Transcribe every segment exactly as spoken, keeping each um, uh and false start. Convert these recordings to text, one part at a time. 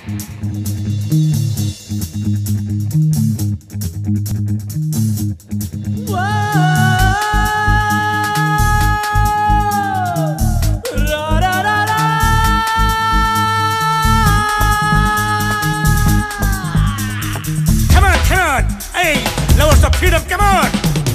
Freedom, come on!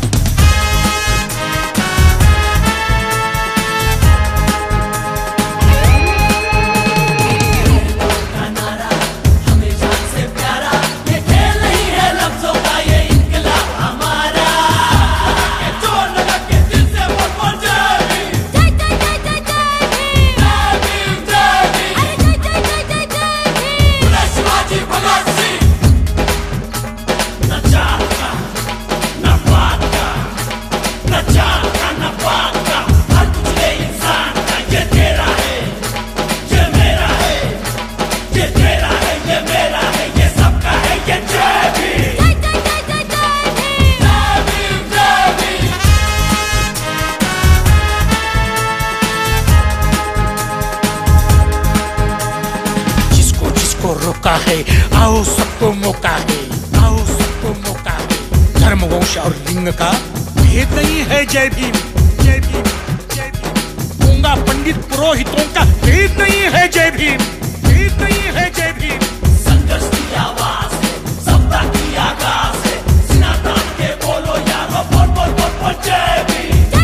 रोका है, आओ सबको मौका है, आओ सबको मौका है। धर्म वंश और लिंग का भेद नहीं है। जय भीम, जय भीम, जय भीम। गूंगा पंडित पुरोहितों का भेद नहीं है। जय भीम, भेद नहीं है। जय भीम। संघर्ष की आवाज है, सत्ता की आगाज है। सीना तान के बोलो यारो, बोल बोल बोल बोल जय भीम।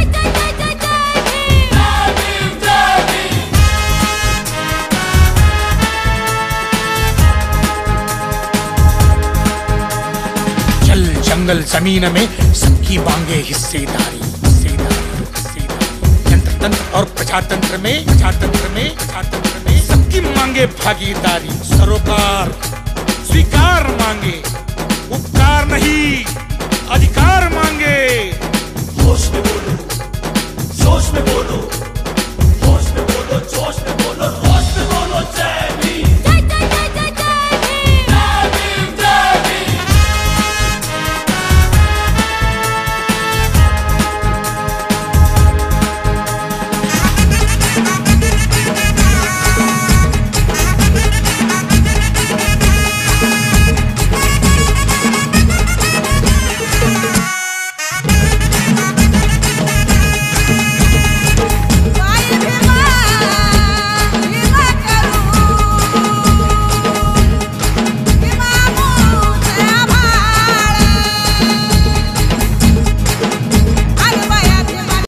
जंगल जमीन में सबकी मांगे हिस्सेदारी, हिस्सेदारी, हिस्सेदारी। यंत्र तंत्र और प्रजातंत्र में, प्रजातंत्र में, प्रजातंत्र में सबकी मांगे भागीदारी। सरोकार स्वीकार मांगे, उपकार नहीं अधिकार मांगे। होश में बोलो, जोश में बोलो, होश में बोलो, जोश